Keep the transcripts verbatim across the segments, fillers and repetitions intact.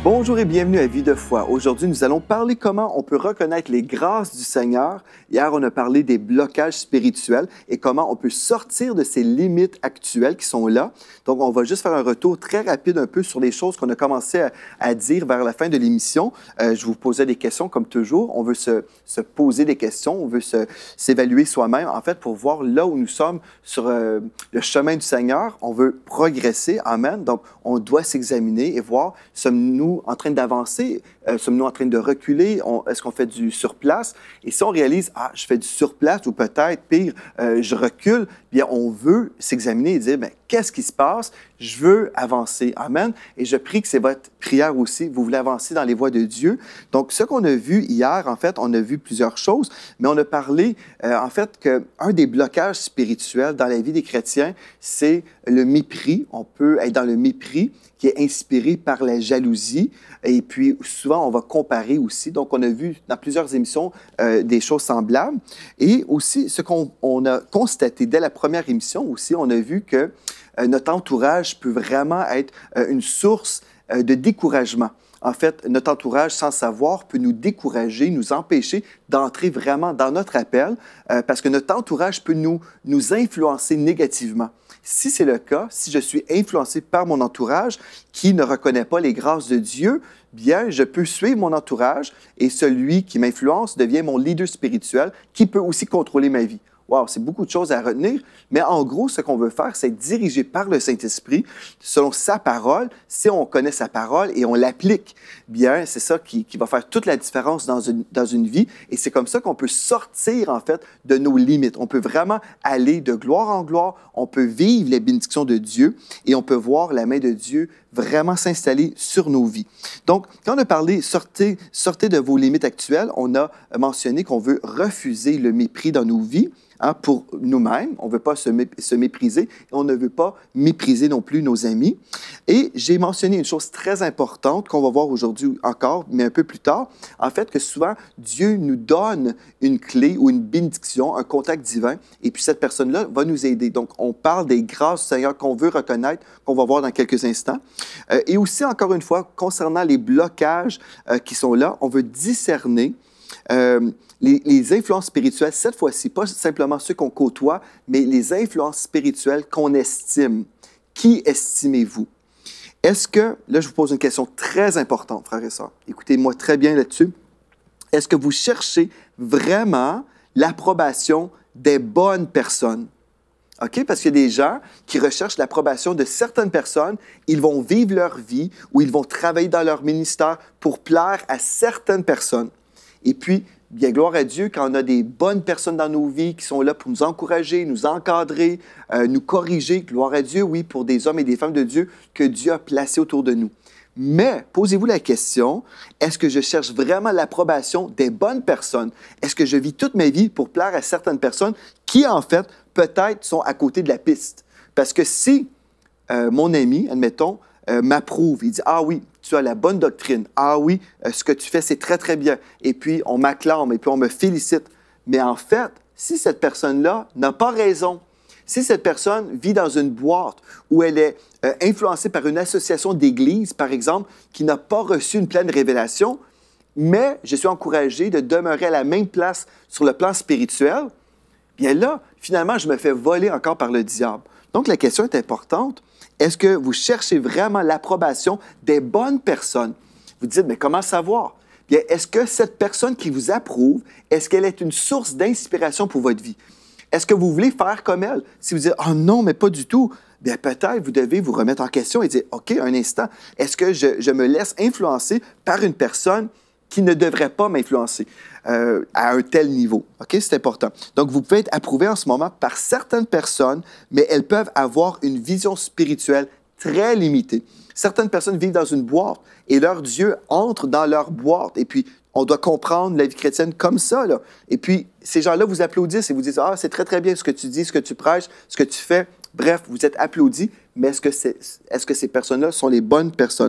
Bonjour et bienvenue à Vie de foi. Aujourd'hui, nous allons parler comment on peut reconnaître les grâces du Seigneur. Hier, on a parlé des blocages spirituels et comment on peut sortir de ces limites actuelles qui sont là. Donc, on va juste faire un retour très rapide un peu sur les choses qu'on a commencé à, à dire vers la fin de l'émission. Euh, je vous posais des questions comme toujours. On veut se, se poser des questions, on veut se, s'évaluer soi-même, en fait, pour voir là où nous sommes sur euh, le chemin du Seigneur. On veut progresser. Amen. Donc, on doit s'examiner et voir, sommes-nous en train d'avancer? Euh, sommes-nous en train de reculer? On, est-ce qu'on fait du surplace? Et si on réalise, ah, je fais du surplace ou peut-être, pire, euh, je recule, bien, on veut s'examiner et dire, bien, qu'est-ce qui se passe? Je veux avancer. Amen. Et je prie que c'est votre prière aussi. Vous voulez avancer dans les voies de Dieu. Donc, ce qu'on a vu hier, en fait, on a vu plusieurs choses, mais on a parlé, euh, en fait, qu'un des blocages spirituels dans la vie des chrétiens, c'est le mépris. On peut être dans le mépris qui est inspiré par la jalousie. Et puis, souvent, on va comparer aussi. Donc, on a vu dans plusieurs émissions euh, des choses semblables. Et aussi, ce qu'on on a constaté dès la première émission aussi, on a vu que euh, notre entourage peut vraiment être euh, une source euh, de découragement. En fait, notre entourage, sans savoir, peut nous décourager, nous empêcher d'entrer vraiment dans notre appel, euh, parce que notre entourage peut nous, nous influencer négativement. Si c'est le cas, si je suis influencé par mon entourage qui ne reconnaît pas les grâces de Dieu, bien, je peux suivre mon entourage et celui qui m'influence devient mon leader spirituel qui peut aussi contrôler ma vie. Wow, c'est beaucoup de choses à retenir, mais en gros, ce qu'on veut faire, c'est être dirigé par le Saint-Esprit selon sa parole. Si on connaît sa parole et on l'applique, bien, c'est ça qui, qui va faire toute la différence dans une, dans une vie. Et c'est comme ça qu'on peut sortir, en fait, de nos limites. On peut vraiment aller de gloire en gloire. On peut vivre les bénédictions de Dieu et on peut voir la main de Dieu vraiment s'installer sur nos vies. Donc, quand on a parlé « sortez, sortez de vos limites actuelles », on a mentionné qu'on veut refuser le mépris dans nos vies. Hein, pour nous-mêmes, on ne veut pas se, mé- se mépriser et on ne veut pas mépriser non plus nos amis. Et j'ai mentionné une chose très importante qu'on va voir aujourd'hui encore, mais un peu plus tard, en fait, que souvent, Dieu nous donne une clé ou une bénédiction, un contact divin, et puis cette personne-là va nous aider. Donc, on parle des grâces du Seigneur qu'on veut reconnaître, qu'on va voir dans quelques instants. Euh, et aussi, encore une fois, concernant les blocages euh, qui sont là, on veut discerner Euh, les, les influences spirituelles, cette fois-ci, pas simplement ceux qu'on côtoie, mais les influences spirituelles qu'on estime. Qui estimez-vous? Est-ce que, là, je vous pose une question très importante, frères et sœurs. Écoutez-moi très bien là-dessus. Est-ce que vous cherchez vraiment l'approbation des bonnes personnes? OK? Parce qu'il y a des gens qui recherchent l'approbation de certaines personnes. Ils vont vivre leur vie ou ils vont travailler dans leur ministère pour plaire à certaines personnes. Et puis, bien, gloire à Dieu, quand on a des bonnes personnes dans nos vies qui sont là pour nous encourager, nous encadrer, euh, nous corriger, gloire à Dieu, oui, pour des hommes et des femmes de Dieu que Dieu a placés autour de nous. Mais, posez-vous la question, est-ce que je cherche vraiment l'approbation des bonnes personnes? Est-ce que je vis toute ma vie pour plaire à certaines personnes qui, en fait, peut-être sont à côté de la piste? Parce que si euh, mon ami, admettons, euh, m'approuve, il dit « Ah oui, tu as la bonne doctrine. Ah oui, euh, ce que tu fais, c'est très, très bien. » Et puis, on m'acclame et puis on me félicite. Mais en fait, si cette personne-là n'a pas raison, si cette personne vit dans une boîte où elle est euh, influencée par une association d'église, par exemple, qui n'a pas reçu une pleine révélation, mais je suis encouragé de demeurer à la même place sur le plan spirituel, bien là, finalement, je me fais voler encore par le diable. Donc, la question est importante. Est-ce que vous cherchez vraiment l'approbation des bonnes personnes? Vous dites, mais comment savoir? Bien, est-ce que cette personne qui vous approuve, est-ce qu'elle est une source d'inspiration pour votre vie? Est-ce que vous voulez faire comme elle? Si vous dites, oh non, mais pas du tout, bien peut-être vous devez vous remettre en question et dire, OK, un instant, est-ce que je, je me laisse influencer par une personne qui ne devrait pas m'influencer euh, à un tel niveau? OK, c'est important. Donc, vous pouvez être approuvé en ce moment par certaines personnes, mais elles peuvent avoir une vision spirituelle très limitée. Certaines personnes vivent dans une boîte et leur Dieu entre dans leur boîte. Et puis, on doit comprendre la vie chrétienne comme ça, là. Et puis, ces gens-là vous applaudissent et vous disent « Ah, c'est très, très bien ce que tu dis, ce que tu prêches, ce que tu fais. » Bref, vous êtes applaudis, mais est-ce que, c'est, est-ce que ces personnes-là sont les bonnes personnes?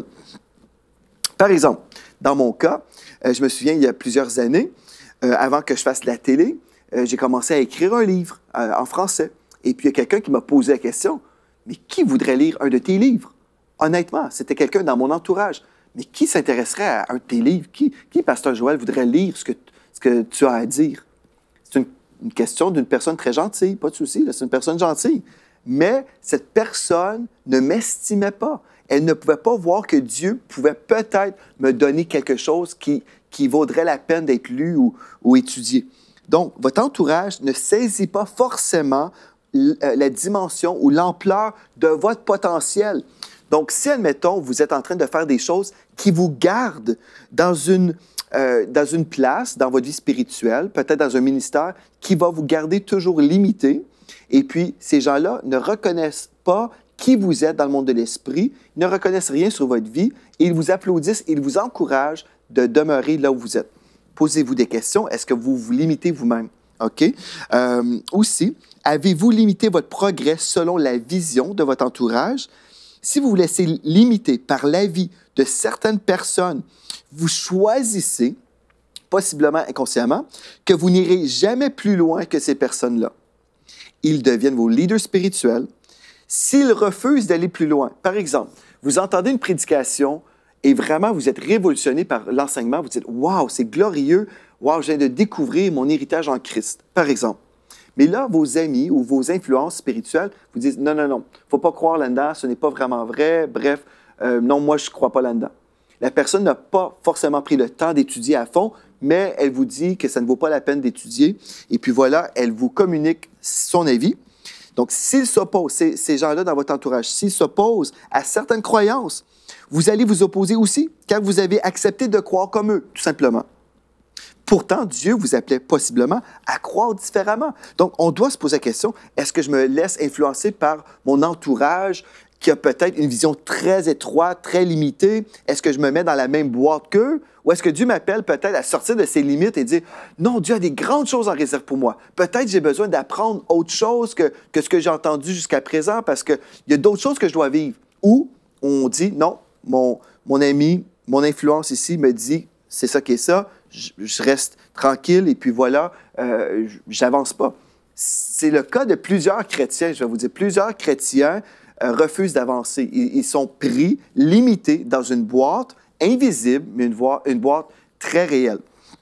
Par exemple, dans mon cas, euh, je me souviens, il y a plusieurs années, euh, avant que je fasse de la télé, euh, j'ai commencé à écrire un livre euh, en français. Et puis, il y a quelqu'un qui m'a posé la question, « Mais qui voudrait lire un de tes livres? » Honnêtement, c'était quelqu'un dans mon entourage. Mais qui s'intéresserait à un de tes livres? Qui, qui, Pasteur Joël, voudrait lire ce que, ce que tu as à dire? C'est une, une question d'une personne très gentille, pas de souci, c'est une personne gentille. Mais cette personne ne m'estimait pas. Elle ne pouvait pas voir que Dieu pouvait peut-être me donner quelque chose qui, qui vaudrait la peine d'être lu ou, ou étudié. Donc, votre entourage ne saisit pas forcément la dimension ou l'ampleur de votre potentiel. Donc, si, admettons, vous êtes en train de faire des choses qui vous gardent dans une, euh, dans une place, dans votre vie spirituelle, peut-être dans un ministère, qui va vous garder toujours limité, et puis ces gens-là ne reconnaissent pas qui vous êtes dans le monde de l'esprit, ils ne reconnaissent rien sur votre vie, et ils vous applaudissent, ils vous encouragent de demeurer là où vous êtes. Posez-vous des questions. Est-ce que vous vous limitez vous-même? OK? Euh, aussi, avez-vous limité votre progrès selon la vision de votre entourage? Si vous vous laissez limiter par l'avis de certaines personnes, vous choisissez, possiblement inconsciemment, que vous n'irez jamais plus loin que ces personnes-là. Ils deviennent vos leaders spirituels. S'ils refusent d'aller plus loin, par exemple, vous entendez une prédication et vraiment vous êtes révolutionné par l'enseignement, vous dites « Wow, c'est glorieux! Wow, je viens de découvrir mon héritage en Christ. » Par exemple. Mais là, vos amis ou vos influences spirituelles vous disent « Non, non, non, il ne faut pas croire là-dedans, ce n'est pas vraiment vrai. Bref, euh, non, moi, je ne crois pas là-dedans. » La personne n'a pas forcément pris le temps d'étudier à fond, mais elle vous dit que ça ne vaut pas la peine d'étudier. Et puis voilà, elle vous communique son avis. Donc, s'ils s'opposent, ces, ces gens-là dans votre entourage, s'ils s'opposent à certaines croyances, vous allez vous opposer aussi, car vous avez accepté de croire comme eux, tout simplement. Pourtant, Dieu vous appelait possiblement à croire différemment. Donc, on doit se poser la question, est-ce que je me laisse influencer par mon entourage qui a peut-être une vision très étroite, très limitée? Est-ce que je me mets dans la même boîte qu'eux? Ou est-ce que Dieu m'appelle peut-être à sortir de ses limites et dire « Non, Dieu a des grandes choses en réserve pour moi. Peut-être j'ai besoin d'apprendre autre chose que, que ce que j'ai entendu jusqu'à présent parce qu'il y a d'autres choses que je dois vivre. » Ou on dit « Non, mon, mon ami, mon influence ici me dit « C'est ça qui est ça. Je, je reste tranquille et puis voilà, euh, j'avance pas. » C'est le cas de plusieurs chrétiens, je vais vous dire. Plusieurs chrétiens euh, refusent d'avancer. Ils, ils sont pris, limités dans une boîte invisible, mais une, voie, une boîte très réelle.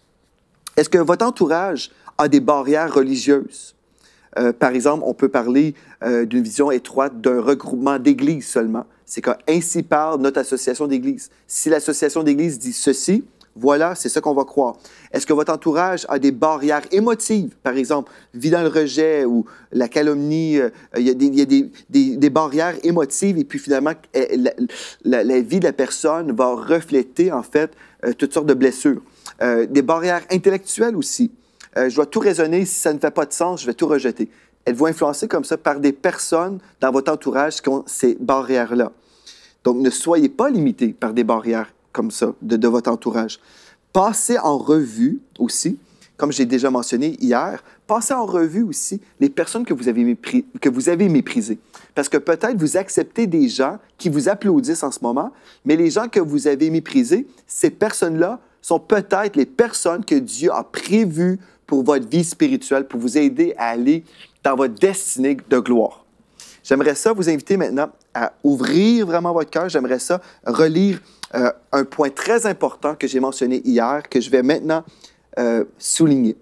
Est-ce que votre entourage a des barrières religieuses? Euh, par exemple, on peut parler euh, d'une vision étroite d'un regroupement d'églises seulement. C'est quand ainsi parle notre association d'églises. Si l'association d'églises dit ceci, voilà, c'est ça qu'on va croire. Est-ce que votre entourage a des barrières émotives, par exemple, vit dans le rejet ou la calomnie, euh, il y a, des, il y a des, des, des barrières émotives et puis finalement, la, la, la vie de la personne va refléter en fait euh, toutes sortes de blessures. Euh, des barrières intellectuelles aussi. Euh, je dois tout raisonner, si ça ne fait pas de sens, je vais tout rejeter. Êtes-vous influencé comme ça par des personnes dans votre entourage qui ont ces barrières-là? Donc, ne soyez pas limité par des barrières comme ça, de, de votre entourage. Passez en revue aussi, comme j'ai déjà mentionné hier, passez en revue aussi les personnes que vous avez, mépris, que vous avez méprisées. Parce que peut-être vous acceptez des gens qui vous applaudissent en ce moment, mais les gens que vous avez méprisés, ces personnes-là sont peut-être les personnes que Dieu a prévues pour votre vie spirituelle, pour vous aider à aller dans votre destinée de gloire. J'aimerais ça vous inviter maintenant à ouvrir vraiment votre cœur. J'aimerais ça relire Euh, un point très important que j'ai mentionné hier, que je vais maintenant euh, souligner.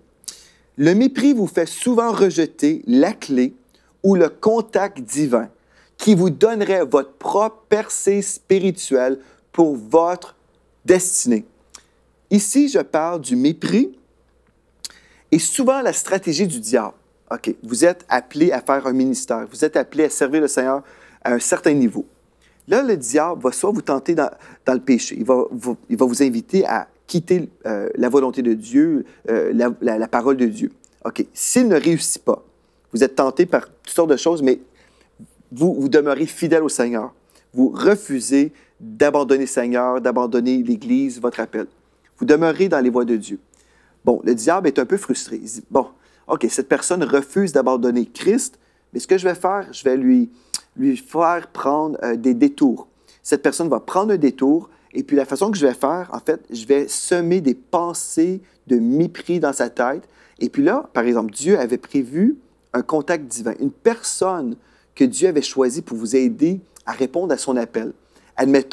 Le mépris vous fait souvent rejeter la clé ou le contact divin qui vous donnerait votre propre percée spirituelle pour votre destinée. Ici, je parle du mépris et souvent la stratégie du diable. OK, vous êtes appelé à faire un ministère, vous êtes appelé à servir le Seigneur à un certain niveau. Là, le diable va soit vous tenter dans, dans le péché, il va, vous, il va vous inviter à quitter euh, la volonté de Dieu, euh, la, la, la parole de Dieu. OK, s'il ne réussit pas, vous êtes tenté par toutes sortes de choses, mais vous, vous demeurez fidèle au Seigneur. Vous refusez d'abandonner le Seigneur, d'abandonner l'Église, votre appel. Vous demeurez dans les voies de Dieu. Bon, le diable est un peu frustré. Il dit, bon, OK, cette personne refuse d'abandonner Christ, mais ce que je vais faire, je vais lui... lui faire prendre euh, des détours. Cette personne va prendre un détour et puis la façon que je vais faire, en fait, je vais semer des pensées de mépris dans sa tête. Et puis là, par exemple, Dieu avait prévu un contact divin, une personne que Dieu avait choisie pour vous aider à répondre à son appel. Admettons,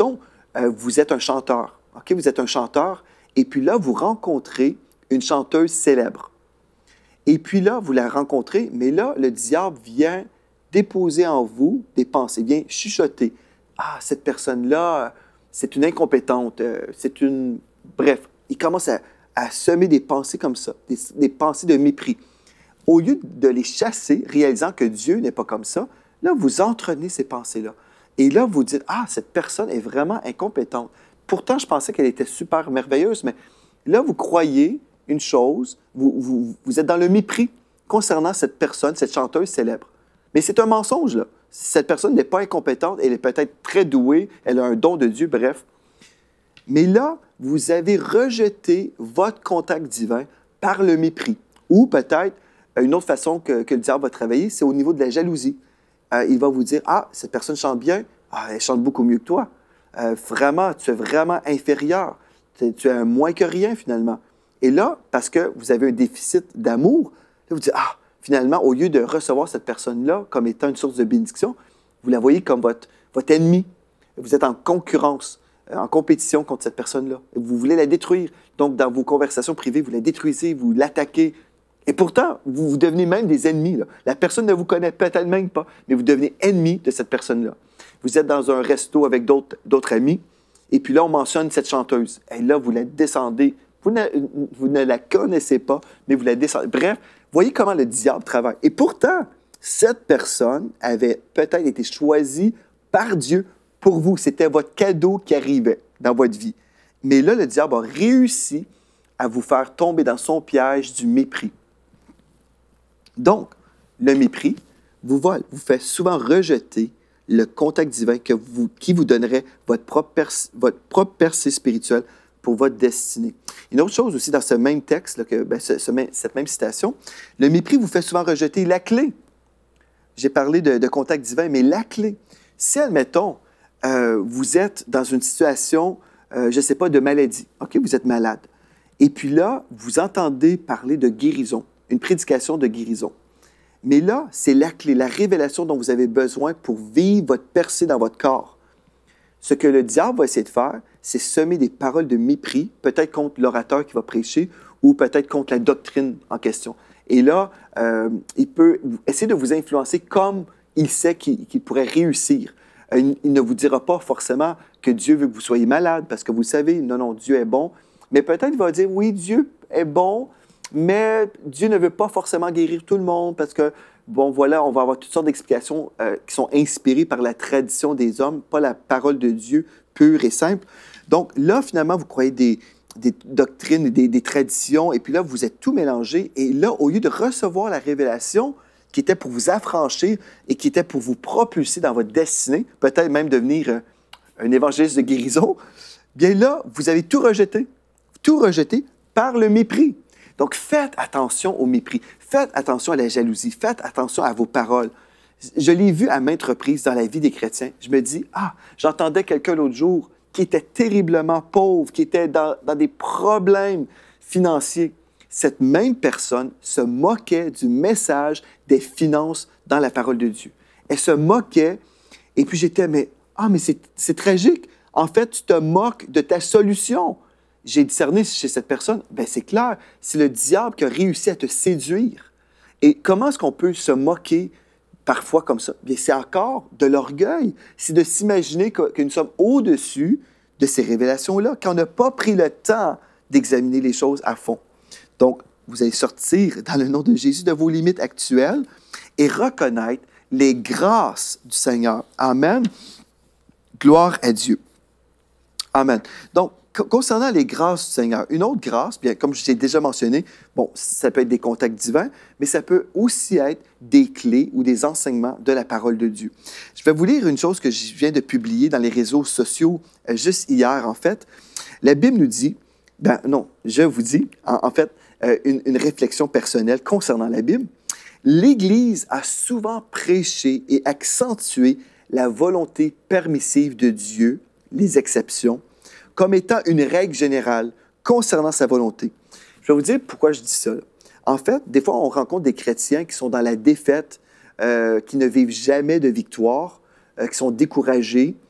euh, vous êtes un chanteur. OK? Vous êtes un chanteur. Et puis là, vous rencontrez une chanteuse célèbre. Et puis là, vous la rencontrez, mais là, le diable vient déposer en vous des pensées, vient chuchoter. Ah, cette personne-là, c'est une incompétente, euh, c'est une... Bref, il commence à, à semer des pensées comme ça, des, des pensées de mépris. Au lieu de les chasser, réalisant que Dieu n'est pas comme ça, là, vous entraînez ces pensées-là. Et là, vous dites, ah, cette personne est vraiment incompétente. Pourtant, je pensais qu'elle était super merveilleuse, mais là, vous croyez une chose, vous, vous, vous êtes dans le mépris concernant cette personne, cette chanteuse célèbre. Mais c'est un mensonge, là. Cette personne n'est pas incompétente, elle est peut-être très douée, elle a un don de Dieu, bref. Mais là, vous avez rejeté votre contact divin par le mépris. Ou peut-être, une autre façon que, que le diable va travailler, c'est au niveau de la jalousie. Euh, il va vous dire, ah, cette personne chante bien, ah, elle chante beaucoup mieux que toi. Euh, vraiment, tu es vraiment inférieur. Tu, tu es un moins que rien, finalement. Et là, parce que vous avez un déficit d'amour, là, vous dites, ah, finalement, au lieu de recevoir cette personne-là comme étant une source de bénédiction, vous la voyez comme votre, votre ennemi. Vous êtes en concurrence, en compétition contre cette personne-là. Vous voulez la détruire. Donc, dans vos conversations privées, vous la détruisez, vous l'attaquez. Et pourtant, vous, vous devenez même des ennemis, là. La personne ne vous connaît peut-être même pas, mais vous devenez ennemi de cette personne-là. Vous êtes dans un resto avec d'autres amis, et puis là, on mentionne cette chanteuse. Et là, vous la descendez. Vous ne, vous ne la connaissez pas, mais vous la descendez. Bref, voyez comment le diable travaille. Et pourtant, cette personne avait peut-être été choisie par Dieu pour vous. C'était votre cadeau qui arrivait dans votre vie. Mais là, le diable a réussi à vous faire tomber dans son piège du mépris. Donc, le mépris vous vole, vous fait souvent rejeter le contact divin que vous, qui vous donnerait votre propre, percée, votre propre percée spirituelle pour votre destinée. Une autre chose aussi dans ce même texte, là, que, ben, ce, ce, cette même citation, le mépris vous fait souvent rejeter la clé. J'ai parlé de, de contact divin, mais la clé. Si, admettons, euh, vous êtes dans une situation, euh, je ne sais pas, de maladie, OK, vous êtes malade, et puis là, vous entendez parler de guérison, une prédication de guérison. Mais là, c'est la clé, la révélation dont vous avez besoin pour vivre votre percée dans votre corps. Ce que le diable va essayer de faire, c'est semer des paroles de mépris, peut-être contre l'orateur qui va prêcher ou peut-être contre la doctrine en question. Et là, euh, il peut essayer de vous influencer comme il sait qu'il qu'il pourrait réussir. Euh, il ne vous dira pas forcément que Dieu veut que vous soyez malade parce que vous savez, non, non, Dieu est bon. Mais peut-être il va dire, oui, Dieu est bon, mais Dieu ne veut pas forcément guérir tout le monde parce que, bon, voilà, on va avoir toutes sortes d'explications euh, qui sont inspirées par la tradition des hommes, pas la parole de Dieu pure et simple. Donc là, finalement, vous croyez des, des doctrines, des, des traditions, et puis là, vous êtes tout mélangé. Et là, au lieu de recevoir la révélation qui était pour vous affranchir et qui était pour vous propulser dans votre destinée, peut-être même devenir euh, un évangéliste de guérison, bien là, vous avez tout rejeté. Tout rejeté par le mépris. Donc, faites attention au mépris, faites attention à la jalousie, faites attention à vos paroles. Je l'ai vu à maintes reprises dans la vie des chrétiens. Je me dis, ah, j'entendais quelqu'un l'autre jour qui était terriblement pauvre, qui était dans, dans des problèmes financiers. Cette même personne se moquait du message des finances dans la parole de Dieu. Elle se moquait, et puis j'étais, mais, ah, mais c'est tragique. En fait, tu te moques de ta solution. J'ai discerné chez cette personne, bien c'est clair, c'est le diable qui a réussi à te séduire. Et comment est-ce qu'on peut se moquer parfois comme ça? Bien, c'est encore de l'orgueil. C'est de s'imaginer que, que nous sommes au-dessus de ces révélations-là, qu'on n'a pas pris le temps d'examiner les choses à fond. Donc, vous allez sortir dans le nom de Jésus de vos limites actuelles et reconnaître les grâces du Seigneur. Amen. Gloire à Dieu. Amen. Donc, concernant les grâces du Seigneur, une autre grâce, bien, comme je l'ai déjà mentionné, bon, ça peut être des contacts divins, mais ça peut aussi être des clés ou des enseignements de la parole de Dieu. Je vais vous lire une chose que je viens de publier dans les réseaux sociaux euh, juste hier, en fait. La Bible nous dit, ben non, je vous dis, en, en fait, euh, une, une réflexion personnelle concernant la Bible. L'Église a souvent prêché et accentué la volonté permissive de Dieu, les exceptions, comme étant une règle générale concernant sa volonté. Je vais vous dire pourquoi je dis ça. En fait, des fois, on rencontre des chrétiens qui sont dans la défaite, euh, qui ne vivent jamais de victoire, euh, qui sont découragés,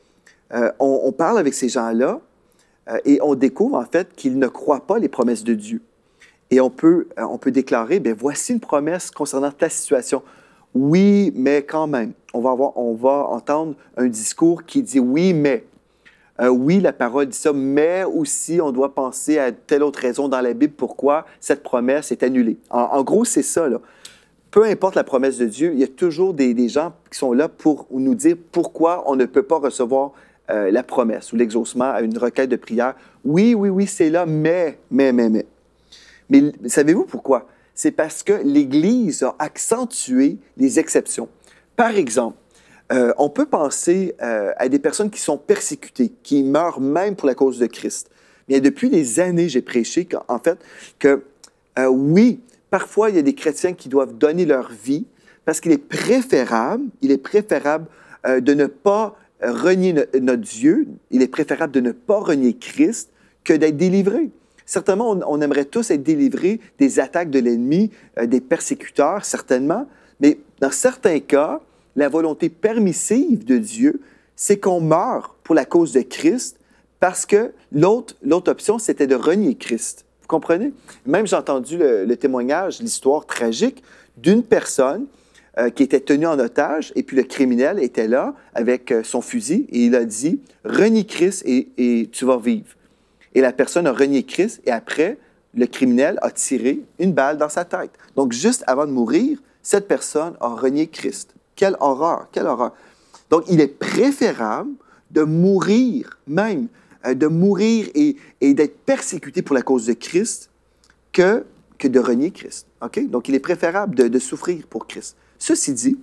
euh, on, on parle avec ces gens-là euh, et on découvre en fait qu'ils ne croient pas les promesses de Dieu. Et on peut, euh, on peut déclarer, bien, voici une promesse concernant ta situation. Oui, mais quand même. On va, avoir, on va entendre un discours qui dit oui, mais. Euh, oui, la parole dit ça, mais aussi on doit penser à telle autre raison dans la Bible pourquoi cette promesse est annulée. En, en gros, c'est ça, là. Peu importe la promesse de Dieu, il y a toujours des, des gens qui sont là pour nous dire pourquoi on ne peut pas recevoir euh, la promesse ou l'exaucement à une requête de prière. Oui, oui, oui, c'est là, mais, mais, mais, mais. Mais savez-vous pourquoi? C'est parce que l'Église a accentué les exceptions. Par exemple, euh, on peut penser euh, à des personnes qui sont persécutées, qui meurent même pour la cause de Christ. Bien, depuis des années, j'ai prêché en fait que euh, oui, parfois il y a des chrétiens qui doivent donner leur vie parce qu'il est préférable, il est préférable euh, de ne pas renier no- notre Dieu, il est préférable de ne pas renier Christ que d'être délivré. Certainement, on, on aimerait tous être délivrés des attaques de l'ennemi, euh, des persécuteurs, certainement, mais dans certains cas, la volonté permissive de Dieu, c'est qu'on meure pour la cause de Christ parce que l'autre, l'autre option, c'était de renier Christ. Vous comprenez? Même j'ai entendu le, le témoignage, l'histoire tragique d'une personne euh, qui était tenue en otage et puis le criminel était là avec euh, son fusil et il a dit « Renie Christ et, et tu vas vivre ». Et la personne a renié Christ et après, le criminel a tiré une balle dans sa tête. Donc, juste avant de mourir, cette personne a renié Christ. Quelle horreur, quelle horreur. Donc, il est préférable de mourir même, euh, de mourir et, et d'être persécuté pour la cause de Christ que, que de renier Christ. Okay? Donc, il est préférable de, de souffrir pour Christ. Ceci dit,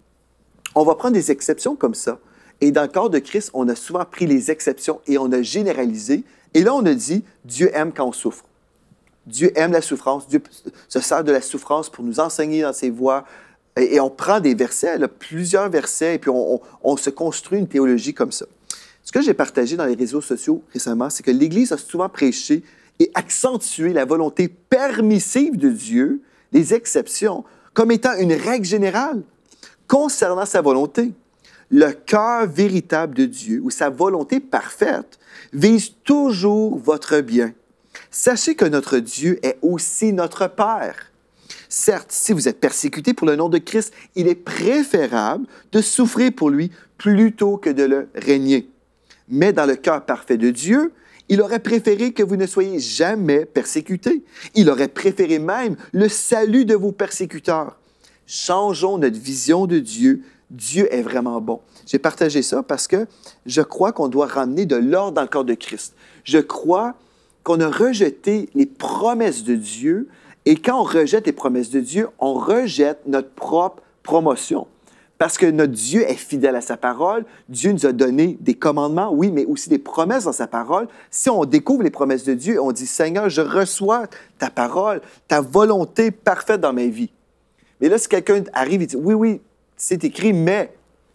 on va prendre des exceptions comme ça. Et dans le corps de Christ, on a souvent pris les exceptions et on a généralisé. Et là, on a dit, Dieu aime quand on souffre. Dieu aime la souffrance. Dieu se sert de la souffrance pour nous enseigner dans ses voies. Et, et on prend des versets, là, plusieurs versets, et puis on, on, on se construit une théologie comme ça. Ce que j'ai partagé dans les réseaux sociaux récemment, c'est que l'Église a souvent prêché et accentué la volonté permissive de Dieu, les exceptions, comme étant une règle générale concernant sa volonté. Le cœur véritable de Dieu, ou sa volonté parfaite, vise toujours votre bien. Sachez que notre Dieu est aussi notre Père. Certes, si vous êtes persécuté pour le nom de Christ, il est préférable de souffrir pour lui plutôt que de le régner. Mais dans le cœur parfait de Dieu, il aurait préféré que vous ne soyez jamais persécutés. Il aurait préféré même le salut de vos persécuteurs. Changeons notre vision de Dieu. Dieu est vraiment bon. J'ai partagé ça parce que je crois qu'on doit ramener de l'ordre dans le corps de Christ. Je crois qu'on a rejeté les promesses de Dieu et quand on rejette les promesses de Dieu, on rejette notre propre promotion. Parce que notre Dieu est fidèle à sa parole. Dieu nous a donné des commandements, oui, mais aussi des promesses dans sa parole. Si on découvre les promesses de Dieu, on dit, Seigneur, je reçois ta parole, ta volonté parfaite dans ma vie. Mais là, si quelqu'un arrive et dit, oui, oui, c'est écrit, mais...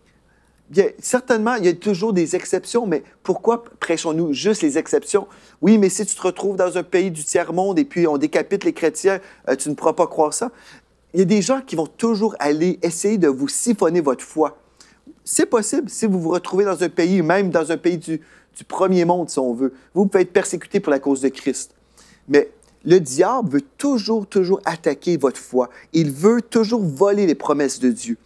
Bien, certainement, il y a toujours des exceptions, mais pourquoi prêchons-nous juste les exceptions? Oui, mais si tu te retrouves dans un pays du tiers-monde et puis on décapite les chrétiens, euh, tu ne pourras pas croire ça. Il y a des gens qui vont toujours aller essayer de vous siphonner votre foi. C'est possible si vous vous retrouvez dans un pays, même dans un pays du, du premier monde, si on veut. Vous pouvez être persécuté pour la cause de Christ. Mais le diable veut toujours, toujours attaquer votre foi. Il veut toujours voler les promesses de Dieu.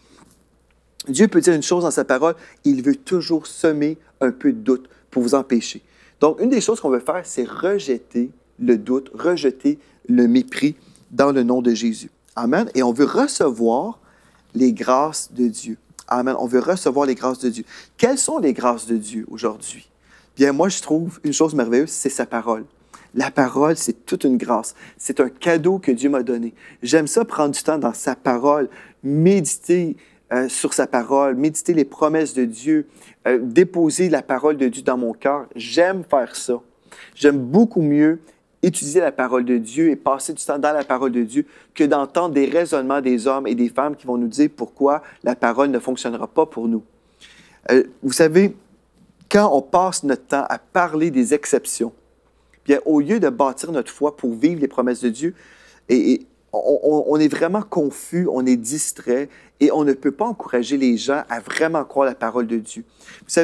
Dieu peut dire une chose dans sa parole, il veut toujours semer un peu de doute pour vous empêcher. Donc, une des choses qu'on veut faire, c'est rejeter le doute, rejeter le mépris dans le nom de Jésus. Amen. Et on veut recevoir les grâces de Dieu. Amen. On veut recevoir les grâces de Dieu. Quelles sont les grâces de Dieu aujourd'hui? Bien, moi, je trouve une chose merveilleuse, c'est sa parole. La parole, c'est toute une grâce. C'est un cadeau que Dieu m'a donné. J'aime ça, prendre du temps dans sa parole, méditer euh, sur sa parole, méditer les promesses de Dieu, euh, déposer la parole de Dieu dans mon cœur. J'aime faire ça. J'aime beaucoup mieux étudier la parole de Dieu et passer du temps dans la parole de Dieu que d'entendre des raisonnements des hommes et des femmes qui vont nous dire pourquoi la parole ne fonctionnera pas pour nous. Euh, vous savez, quand on passe notre temps à parler des exceptions, bien, au lieu de bâtir notre foi pour vivre les promesses de Dieu, et, et on, on, on est vraiment confus, on est distrait et on ne peut pas encourager les gens à vraiment croire la parole de Dieu. Vous savez,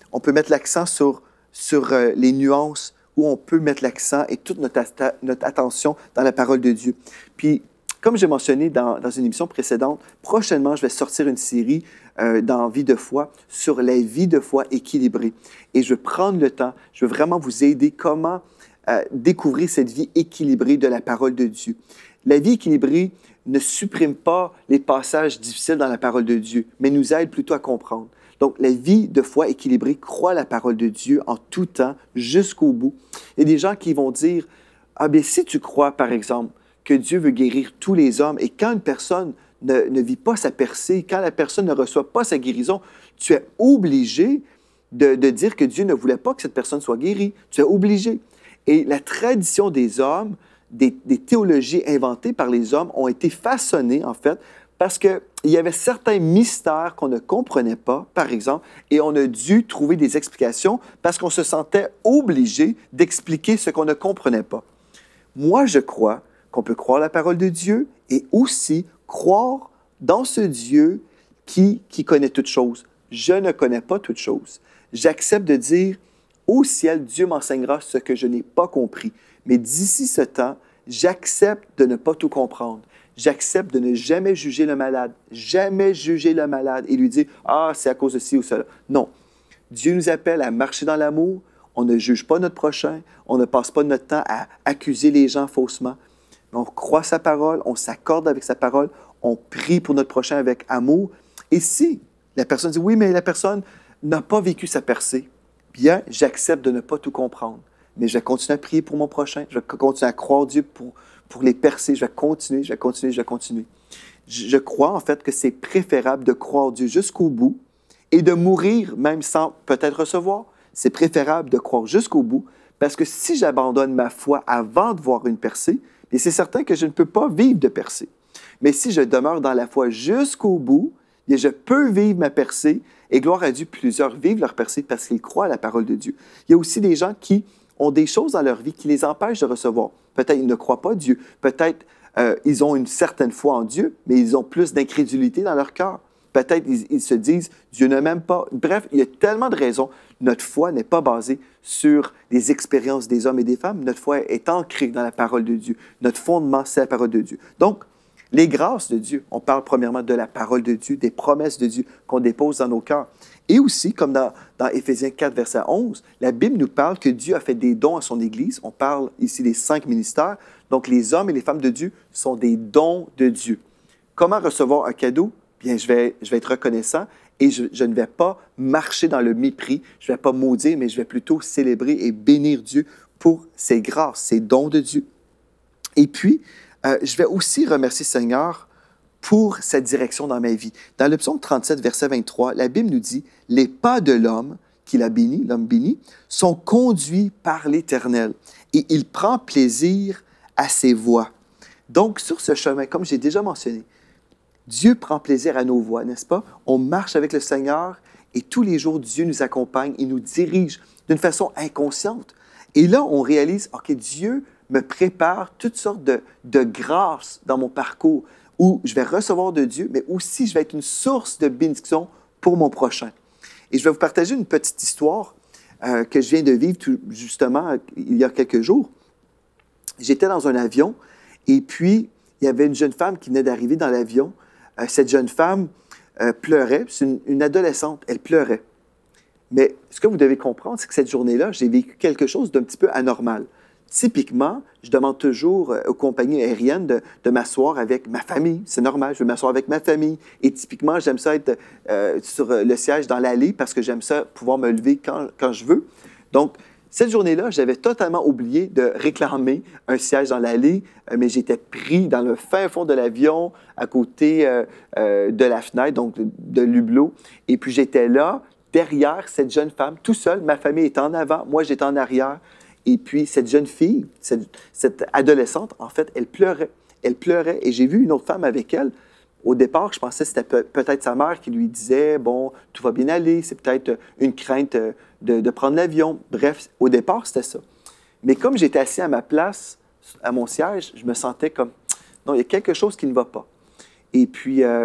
on peut mettre l'accent sur, sur euh, les nuances, où on peut mettre l'accent et toute notre, notre attention dans la parole de Dieu. Puis, comme j'ai mentionné dans, dans une émission précédente, prochainement, je vais sortir une série euh, dans Vie de foi sur la vie de foi équilibrée. Et je vais prendre le temps, je veux vraiment vous aider comment euh, découvrir cette vie équilibrée de la parole de Dieu. La vie équilibrée ne supprime pas les passages difficiles dans la parole de Dieu, mais nous aide plutôt à comprendre. Donc, la vie de foi équilibrée croit la parole de Dieu en tout temps, jusqu'au bout. Il y a des gens qui vont dire, « Ah bien, si tu crois, par exemple, que Dieu veut guérir tous les hommes, et quand une personne ne, ne vit pas sa percée, quand la personne ne reçoit pas sa guérison, tu es obligé de, de dire que Dieu ne voulait pas que cette personne soit guérie. Tu es obligé. » Et la tradition des hommes, des, des théologies inventées par les hommes ont été façonnées, en fait, parce qu'il y avait certains mystères qu'on ne comprenait pas, par exemple, et on a dû trouver des explications parce qu'on se sentait obligé d'expliquer ce qu'on ne comprenait pas. Moi, je crois qu'on peut croire la parole de Dieu et aussi croire dans ce Dieu qui, qui connaît toutes choses. Je ne connais pas toutes choses. J'accepte de dire, au ciel, Dieu m'enseignera ce que je n'ai pas compris. Mais d'ici ce temps, j'accepte de ne pas tout comprendre. J'accepte de ne jamais juger le malade, jamais juger le malade et lui dire « Ah, c'est à cause de ci ou cela ». Non. Dieu nous appelle à marcher dans l'amour. On ne juge pas notre prochain. On ne passe pas notre temps à accuser les gens faussement. On croit sa parole, on s'accorde avec sa parole, on prie pour notre prochain avec amour. Et si la personne dit « Oui, mais la personne n'a pas vécu sa percée », bien, j'accepte de ne pas tout comprendre. Mais je vais continuer à prier pour mon prochain. Je vais continuer à croire Dieu pour... pour les percer, je vais continuer, je vais continuer, je vais continuer. Je crois en fait que c'est préférable de croire Dieu jusqu'au bout et de mourir même sans peut-être recevoir. C'est préférable de croire jusqu'au bout parce que si j'abandonne ma foi avant de voir une percée, c'est certain que je ne peux pas vivre de percée. Mais si je demeure dans la foi jusqu'au bout, bien, je peux vivre ma percée et gloire à Dieu, plusieurs vivent leur percée parce qu'ils croient à la parole de Dieu. Il y a aussi des gens qui ont des choses dans leur vie qui les empêchent de recevoir. Peut-être ils ne croient pas Dieu. Peut-être euh, ils ont une certaine foi en Dieu, mais ils ont plus d'incrédulité dans leur cœur. Peut-être ils, ils se disent « Dieu ne m'aime pas ». Bref, il y a tellement de raisons. Notre foi n'est pas basée sur les expériences des hommes et des femmes. Notre foi est ancrée dans la parole de Dieu. Notre fondement, c'est la parole de Dieu. Donc, les grâces de Dieu, on parle premièrement de la parole de Dieu, des promesses de Dieu qu'on dépose dans nos cœurs. Et aussi, comme dans, dans Éphésiens quatre, verset onze, la Bible nous parle que Dieu a fait des dons à son Église. On parle ici des cinq ministères. Donc, les hommes et les femmes de Dieu sont des dons de Dieu. Comment recevoir un cadeau? Bien, je vais, je vais être reconnaissant et je, je ne vais pas marcher dans le mépris. Je ne vais pas maudire, mais je vais plutôt célébrer et bénir Dieu pour ses grâces, ses dons de Dieu. Et puis, euh, je vais aussi remercier le Seigneur pour sa direction dans ma vie. Dans le psaume trente-sept, verset vingt-trois, la Bible nous dit « Les pas de l'homme, qu'il a béni, l'homme béni, sont conduits par l'Éternel, et il prend plaisir à ses voies. » Donc, sur ce chemin, comme j'ai déjà mentionné, Dieu prend plaisir à nos voies, n'est-ce pas? On marche avec le Seigneur, et tous les jours, Dieu nous accompagne, il nous dirige d'une façon inconsciente. Et là, on réalise, OK, Dieu me prépare toutes sortes de, de grâces dans mon parcours, où je vais recevoir de Dieu, mais aussi je vais être une source de bénédiction pour mon prochain. Et je vais vous partager une petite histoire euh, que je viens de vivre tout, justement il y a quelques jours. J'étais dans un avion et puis il y avait une jeune femme qui venait d'arriver dans l'avion. Euh, cette jeune femme euh, pleurait, c'est une, une adolescente, elle pleurait. Mais ce que vous devez comprendre, c'est que cette journée-là, j'ai vécu quelque chose d'un petit peu anormal. Typiquement, je demande toujours aux compagnies aériennes de, de m'asseoir avec ma famille. C'est normal, je veux m'asseoir avec ma famille. Et typiquement, j'aime ça être euh, sur le siège dans l'allée parce que j'aime ça pouvoir me lever quand, quand je veux. Donc, cette journée-là, j'avais totalement oublié de réclamer un siège dans l'allée, euh, mais j'étais pris dans le fin fond de l'avion, à côté euh, euh, de la fenêtre, donc de, de l'hublot. Et puis, j'étais là, derrière cette jeune femme, tout seul. Ma famille était en avant, moi, j'étais en arrière. Et puis, cette jeune fille, cette, cette adolescente, en fait, elle pleurait. Elle pleurait. Et j'ai vu une autre femme avec elle. Au départ, je pensais que c'était peut- peut-être sa mère qui lui disait « Bon, tout va bien aller, c'est peut-être une crainte de, de prendre l'avion. » Bref, au départ, c'était ça. Mais comme j'étais assis à ma place, à mon siège, je me sentais comme « Non, il y a quelque chose qui ne va pas. » Et puis, euh,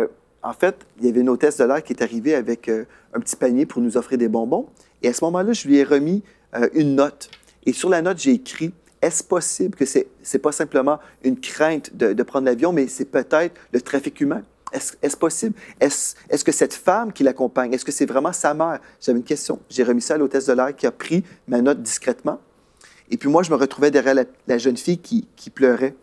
en fait, il y avait une hôtesse de l'air qui est arrivée avec euh, un petit panier pour nous offrir des bonbons. Et à ce moment-là, je lui ai remis euh, une note. Et sur la note, j'ai écrit, est-ce possible que ce n'est pas simplement une crainte de, de prendre l'avion, mais c'est peut-être le trafic humain? Est-ce est possible? Est-ce est que cette femme qui l'accompagne, est-ce que c'est vraiment sa mère? J'avais une question. J'ai remis ça à l'hôtesse de l'air qui a pris ma note discrètement. Et puis moi, je me retrouvais derrière la, la jeune fille qui, qui pleurait,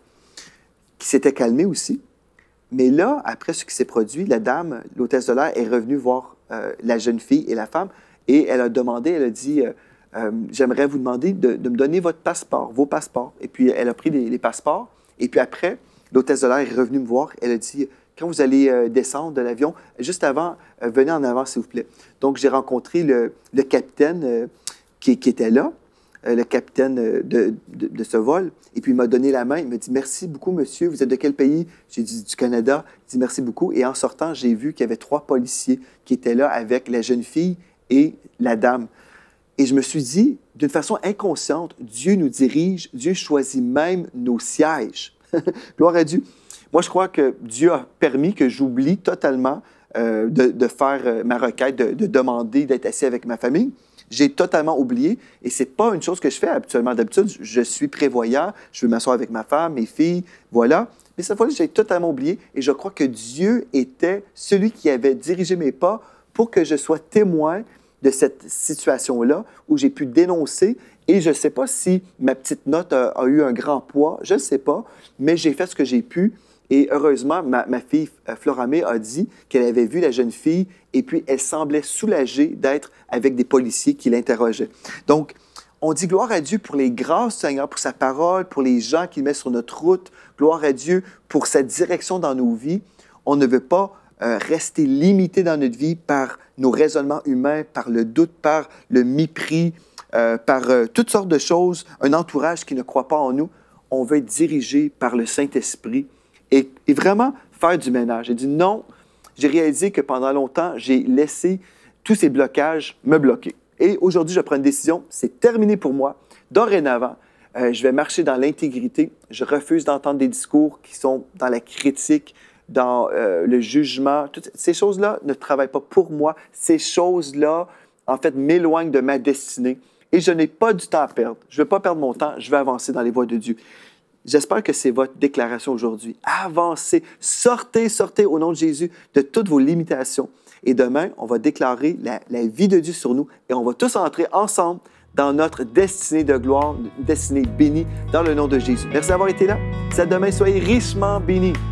qui s'était calmée aussi. Mais là, après ce qui s'est produit, la dame, l'hôtesse de l'air, est revenue voir euh, la jeune fille et la femme et elle a demandé, elle a dit, euh, euh, j'aimerais vous demander de, de me donner votre passeport, vos passeports. Et puis elle a pris les, les passeports. Et puis après, l'hôtesse de l'air est revenue me voir. Elle a dit, quand vous allez euh, descendre de l'avion, juste avant, euh, venez en avant, s'il vous plaît. Donc j'ai rencontré le, le capitaine euh, qui, qui était là. Le capitaine de, de, de ce vol. Et puis, il m'a donné la main. Il m'a dit « Merci beaucoup, monsieur. Vous êtes de quel pays? » J'ai dit « Du Canada. » Il dit « Merci beaucoup. » Et en sortant, j'ai vu qu'il y avait trois policiers qui étaient là avec la jeune fille et la dame. Et je me suis dit, d'une façon inconsciente, Dieu nous dirige, Dieu choisit même nos sièges. Gloire à Dieu. Moi, je crois que Dieu a permis que j'oublie totalement euh, de, de faire ma requête, de, de demander d'être assis avec ma famille. J'ai totalement oublié et ce n'est pas une chose que je fais habituellement. D'habitude, je suis prévoyant, je veux m'asseoir avec ma femme, mes filles, voilà. Mais cette fois-là, j'ai totalement oublié et je crois que Dieu était celui qui avait dirigé mes pas pour que je sois témoin de cette situation-là où j'ai pu dénoncer. Et je ne sais pas si ma petite note a, a eu un grand poids, je ne sais pas, mais j'ai fait ce que j'ai pu. Et heureusement, ma, ma fille Floramé a dit qu'elle avait vu la jeune fille et puis elle semblait soulagée d'être avec des policiers qui l'interrogeaient. Donc, on dit gloire à Dieu pour les grâces du Seigneur, pour sa parole, pour les gens qu'il met sur notre route. Gloire à Dieu pour sa direction dans nos vies. On ne veut pas euh, rester limité dans notre vie par nos raisonnements humains, par le doute, par le mépris, euh, par euh, toutes sortes de choses, un entourage qui ne croit pas en nous. On veut être dirigé par le Saint-Esprit. Et, et vraiment faire du ménage. J'ai dit non, j'ai réalisé que pendant longtemps, j'ai laissé tous ces blocages me bloquer. Et aujourd'hui, je prends une décision, c'est terminé pour moi. Dorénavant, euh, je vais marcher dans l'intégrité. Je refuse d'entendre des discours qui sont dans la critique, dans euh, le jugement. Toutes ces choses-là ne travaillent pas pour moi. Ces choses-là, en fait, m'éloignent de ma destinée. Et je n'ai pas du temps à perdre. Je ne veux pas perdre mon temps, je vais avancer dans les voies de Dieu. J'espère que c'est votre déclaration aujourd'hui. Avancez, sortez, sortez au nom de Jésus de toutes vos limitations. Et demain, on va déclarer la, la vie de Dieu sur nous et on va tous entrer ensemble dans notre destinée de gloire, une destinée bénie dans le nom de Jésus. Merci d'avoir été là. À demain, soyez richement bénis.